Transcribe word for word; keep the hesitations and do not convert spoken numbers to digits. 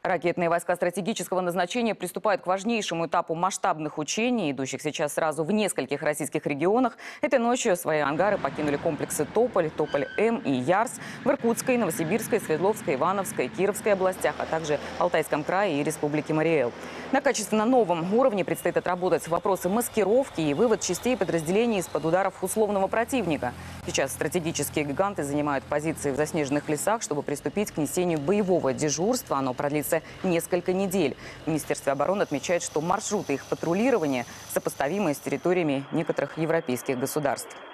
Ракетные войска стратегического назначения приступают к важнейшему этапу масштабных учений, идущих сейчас сразу в нескольких российских регионах. Этой ночью свои ангары покинули комплексы Тополь, Тополь-М и Ярс в Иркутской, Новосибирской, Свердловской, Ивановской, Кировской областях, а также Алтайском крае и Республике Мариэл. На качественно новом уровне предстоит отработать вопросы маскировки и вывод частей подразделений из-под ударов условного противника. Сейчас стратегические гиганты занимают позиции в заснеженных лесах, чтобы приступить к несению боевого дежурства. Оно продлится несколько недель. В Министерстве обороны отмечают, что маршруты их патрулирования сопоставимы с территориями некоторых европейских государств.